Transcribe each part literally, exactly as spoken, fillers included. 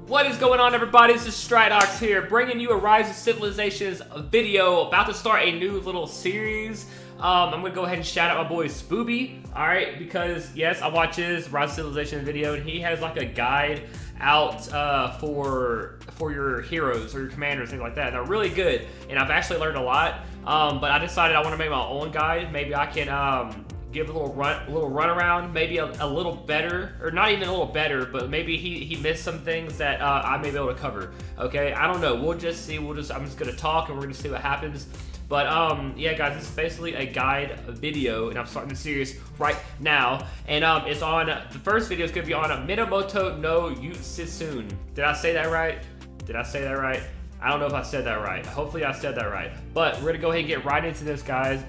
What is going on, everybody? This is Stridox here, bringing you a Rise of Civilizations video. About to start a new little series. Um, I'm gonna go ahead and shout out my boy Spooby, alright? Because, yes, I watch his Rise of Civilization video, and he has like a guide out uh, for for your heroes or your commanders, things like that. They're really good, and I've actually learned a lot. Um, but I decided I want to make my own guide. Maybe I can um, give a little run, a little run around, maybe a, a little better, or not even a little better, but maybe he he missed some things that uh, I may be able to cover. Okay, I don't know. We'll just see. We'll just I'm just gonna talk, and we're gonna see what happens. But um, yeah, guys, this is basically a guide video, and I'm starting the series right now. And um, it's on the first video is gonna be on a Minamoto no Yutsitsune. Did I say that right? Did I say that right? I don't know if I said that right. Hopefully I said that right. But we're gonna go ahead and get right into this, guys.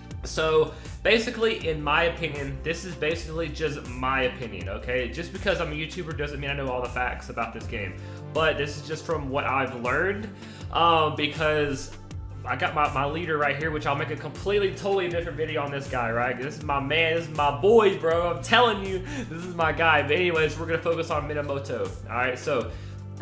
So basically, in my opinion, this is basically just my opinion, okay? Just because I'm a YouTuber doesn't mean I know all the facts about this game. But this is just from what I've learned, um, because I got my, my leader right here, which I'll make a completely, totally different video on this guy, right? This is my man, this is my boy, bro. I'm telling you, this is my guy. But anyways, we're gonna focus on Minamoto, all right? So,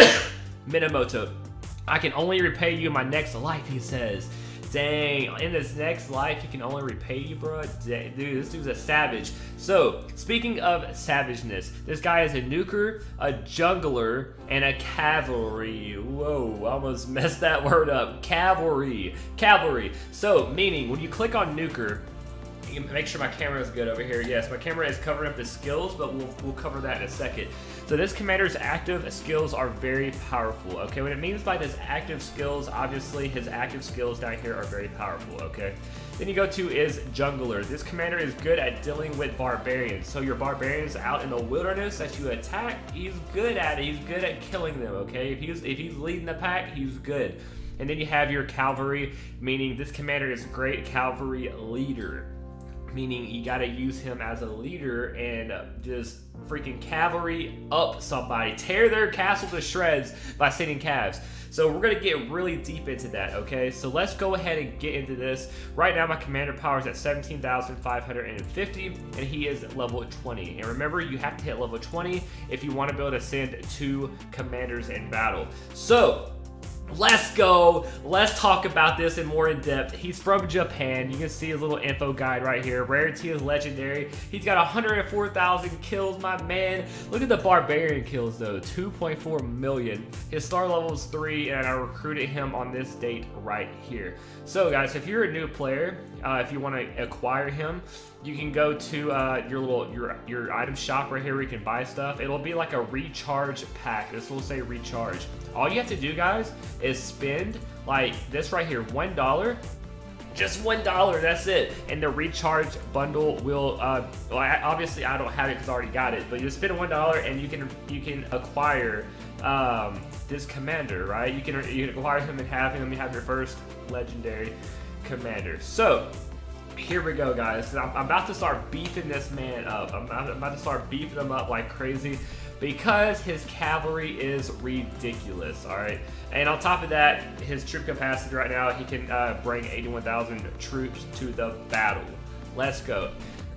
Minamoto, I can only repay you in my next life, he says. Dang, in this next life, he can only repay you, bro. Dang, dude, this dude's a savage. So, speaking of savageness, this guy is a nuker, a jungler, and a cavalry. Whoa, I almost messed that word up. Cavalry. Cavalry. So, meaning, when you click on nuker, you can make sure my camera is good over here. Yes, my camera is covering up the skills, but we'll, we'll cover that in a second. So this commander's active skills are very powerful, okay? What it means by this active skills, obviously his active skills down here are very powerful, okay? Then you go to is jungler. This commander is good at dealing with barbarians. So your barbarians out in the wilderness that you attack, he's good at it. He's good at killing them, okay? If he's, if he's leading the pack, he's good. And then you have your cavalry, meaning this commander is a great cavalry leader. Meaning you gotta use him as a leader and just freaking cavalry up somebody, tear their castle to shreds by sending calves. So we're gonna get really deep into that, okay? So let's go ahead and get into this. Right now my commander power is at seventeen thousand five hundred fifty, and he is level twenty. And remember, you have to hit level twenty if you want to be able to send two commanders in battle. So let's go. Let's talk about this in more in depth. He's from Japan. You can see his little info guide right here. Rarity is legendary. He's got one hundred four thousand kills, my man. Look at the barbarian kills though, two point four million. His star level is three, and I recruited him on this date right here. So guys, if you're a new player, uh, if you want to acquire him, you can go to uh, your little your your item shop right here where you can buy stuff. It'll be like a recharge pack. This will say recharge. All you have to do, guys, is spend like this right here, one dollar. Just one dollar, that's it. And the recharge bundle will, uh, well, I, obviously I don't have it because I already got it, but you spend one dollar and you can you can acquire um, this commander, right? You can you can acquire him and have him. You have your first legendary commander. So here we go, guys. I'm, I'm about to start beefing this man up. I'm, I'm about to start beefing him up like crazy because his cavalry is ridiculous, all right? And on top of that, his troop capacity right now, he can uh, bring eighty-one thousand troops to the battle. Let's go.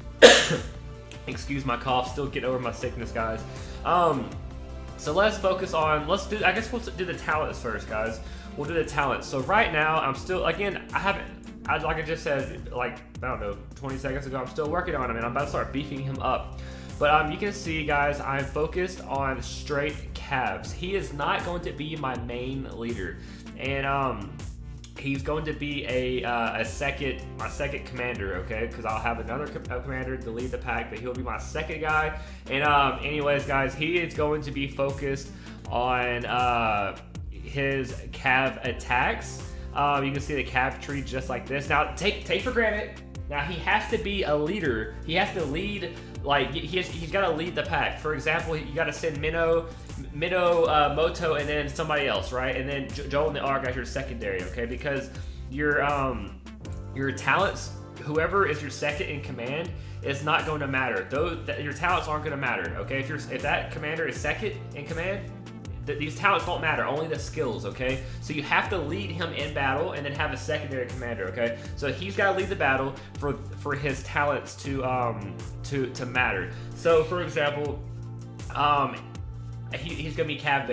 Excuse my cough, still getting over my sickness, guys. Um, so let's focus on, let's do, I guess we'll do the talents first, guys. We'll do the talents. So right now, I'm still, again, I haven't, I, like I just said, like, I don't know, twenty seconds ago, I'm still working on him, and I'm about to start beefing him up. But um, you can see, guys, I'm focused on straight calves. He is not going to be my main leader, and um, he's going to be a uh, a second, my second commander, okay? Because I'll have another com commander to lead the pack, but he'll be my second guy. And um, anyways, guys, he is going to be focused on uh, his cav attacks. Um, you can see the cav tree just like this. Now, take take for granted. Now he has to be a leader. He has to lead. Like, he has, he's got to lead the pack. For example, you got to send Minnow, Minnow, uh, Moto, and then somebody else, right? And then Joel and the Ark as your secondary, okay? Because your um, your talents, whoever is your second in command, is not going to matter. Those your talents aren't going to matter, okay? If you're if that commander is second in command, th these talents don't matter. Only the skills, okay? So you have to lead him in battle and then have a secondary commander, okay? So he's got to lead the battle for for his talents to um to to matter. So for example, um. He, he's gonna be cav based.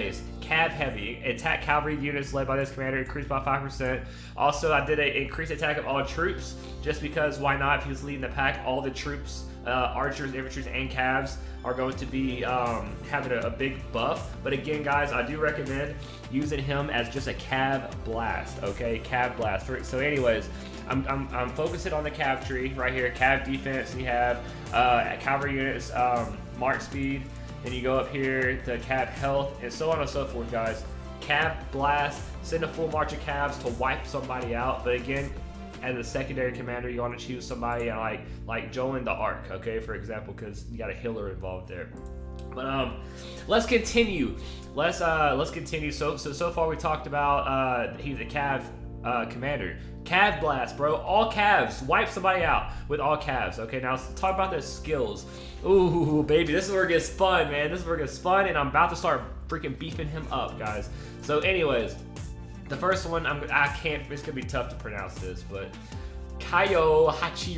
cav heavy. Attack cavalry units led by this commander increased by five percent. Also, I did a increased attack of all troops, just because why not? If he was leading the pack, all the troops, uh, archers, infantry, and cavs are going to be um, having a, a big buff. But again, guys, I do recommend using him as just a cav blast, okay? Cav blast. So anyways, I'm, I'm, I'm focusing on the cav tree right here. Cav defense, and you have uh, cavalry units, um, march speed, and you go up here to cav health, and so on and so forth, guys. Cav blast, send a full march of cavs to wipe somebody out. But again, as a secondary commander, you want to choose somebody like like Joan the Arc, okay, for example, because you got a healer involved there. But um, let's continue. Let's uh let's continue. So so so far we talked about uh he's a cav uh commander. Cav blast, bro. All cavs. Wipe somebody out with all cavs. Okay, now let's talk about the skills. Ooh, baby, this is where it gets fun, man. This is where it gets fun, and I'm about to start freaking beefing him up, guys. So anyways, the first one, I'm, I can't, it's gonna be tough to pronounce this, but Kaio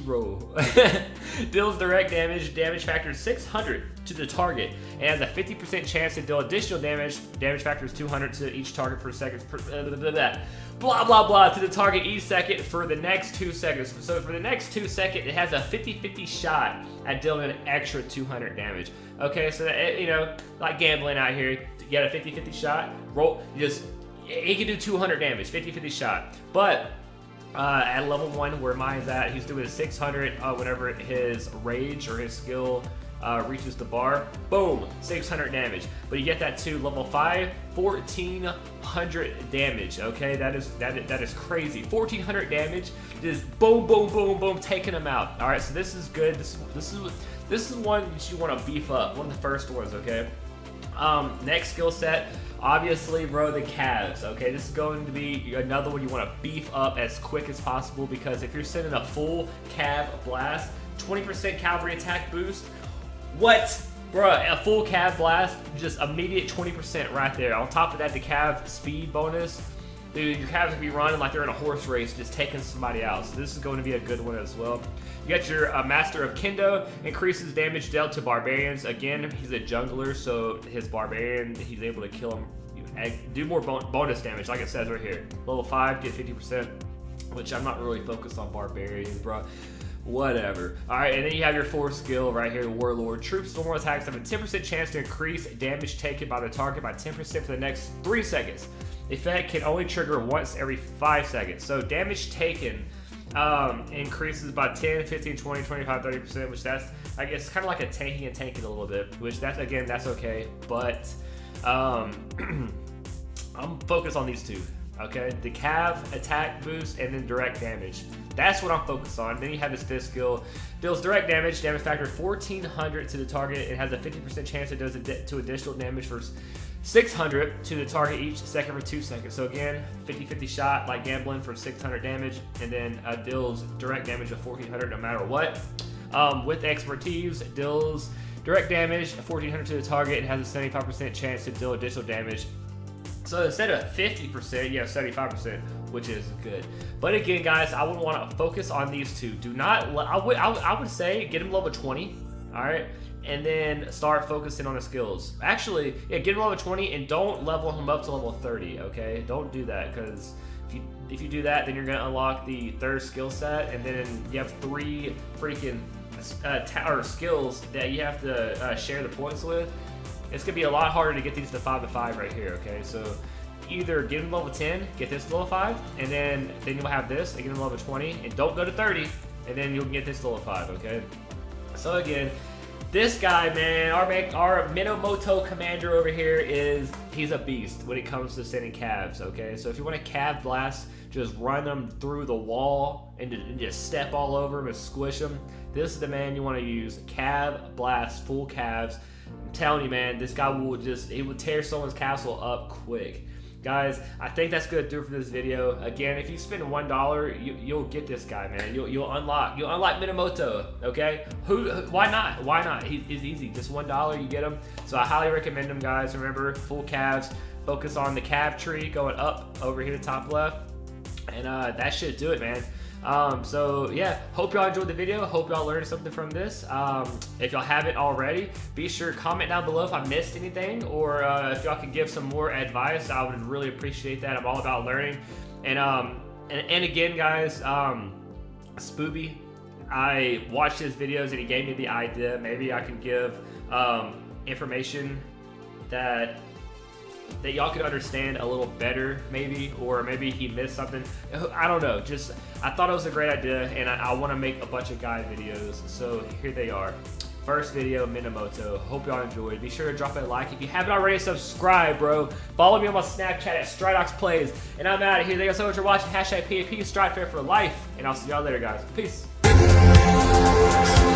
Hachiro deals direct damage, damage factor six hundred to the target, and has a fifty percent chance to deal additional damage, damage factor is two hundred to each target per second, per, blah, blah, blah, blah, blah, blah, to the target each second for the next two seconds. So for the next two seconds, it has a fifty fifty shot at dealing an extra two hundred damage. Okay, so that, you know, like gambling out here, you got a fifty fifty shot, roll, you just, he can do two hundred damage, fifty fifty shot. But uh, at level one, where mine's at, he's doing six hundred uh, whenever his rage or his skill uh, reaches the bar. Boom, six hundred damage. But you get that to level five, fourteen hundred damage. Okay, that is that is, that is crazy. fourteen hundred damage, just boom, boom, boom, boom, taking him out. All right, so this is good. This this is this is one that you want to beef up. One of the first ones. Okay. Um, next skill set. Obviously, bro, the cavs, okay? This is going to be another one you want to beef up as quick as possible, because if you're sending a full cav blast, twenty percent cavalry attack boost, what? Bro, a full cav blast, just immediate twenty percent right there. On top of that, the cav speed bonus, dude, your cavs will be running like they're in a horse race, just taking somebody out. So this is going to be a good one as well. You got your uh, Master of Kendo, increases damage dealt to barbarians. Again, he's a jungler, so his barbarian, he's able to kill him, do more bon bonus damage, like it says right here. Level five, get fifty percent, which I'm not really focused on barbarians, bro. Whatever. Alright, and then you have your fourth skill right here, Warlord. Troops normal attacks have a ten percent chance to increase damage taken by the target by ten percent for the next three seconds. The effect can only trigger once every five seconds. So damage taken um, increases by ten, fifteen, twenty, twenty-five, thirty percent, which that's, I guess, kind of like a tanking and tanking a little bit, which that's, again, that's okay. But um, I'm focused on these two. Okay, the cav attack boost and then direct damage. That's what I'm focused on. Then you have this fifth skill. Deals direct damage, damage factor fourteen hundred to the target. It has a fifty percent chance it does ad to additional damage for six hundred to the target each second for two seconds. So again, fifty fifty shot like gambling for six hundred damage, and then uh, deals direct damage of fourteen hundred no matter what. Um, with expertise, deals direct damage fourteen hundred to the target and has a seventy-five percent chance to deal additional damage. So instead of fifty percent, you have seventy-five percent, which is good. But again, guys, I would want to focus on these two. Do not, I would, I would, I would say get him level twenty, all right? And then start focusing on the skills. Actually, yeah, get him level twenty and don't level him up to level thirty, okay? Don't do that, because if you, if you do that, then you're gonna unlock the third skill set, and then you have three freaking uh, tower skills that you have to uh, share the points with. It's gonna be a lot harder to get these to five to five right here, okay? So either get them level ten, get this to level five, and then then you'll have this and get them level twenty, and don't go to thirty, and then you'll get this to level five, okay? So again, this guy, man, our our Minamoto commander over here is, he's a beast when it comes to sending cavs, okay? So if you want a cav blast, just run them through the wall and, and just step all over them and squish them. This is the man you want to use. Cav blast, full calves. I'm telling you, man, this guy will just, he will tear someone's castle up quick. Guys, I think that's gonna do it for this video. Again, if you spend one dollar, you, you'll get this guy, man. You'll, you'll unlock, you'll unlock Minamoto, okay? Who, why not? Why not? He, he's easy. Just one dollar, you get him. So I highly recommend him, guys. Remember, full calves. Focus on the cav tree going up over here, top left, and uh, that should do it, man. Um, so yeah, hope y'all enjoyed the video. Hope y'all learned something from this. Um, if y'all haven't already, be sure to comment down below if I missed anything, or uh, if y'all could give some more advice. I would really appreciate that. I'm all about learning. And um, and, and again, guys, um, Spooby, I watched his videos and he gave me the idea. Maybe I can give um, information that that y'all could understand a little better, maybe, or maybe he missed something. I don't know. Just I thought it was a great idea, and I, I want to make a bunch of guide videos. So here they are. First video, Minamoto. Hope y'all enjoyed. Be sure to drop a like if you haven't already. Subscribe, bro. Follow me on my Snapchat at Stridox Plays, and I'm out of here. Thank you so much for watching. Hashtag P A P Stride Fair for life, and I'll see y'all later, guys. Peace.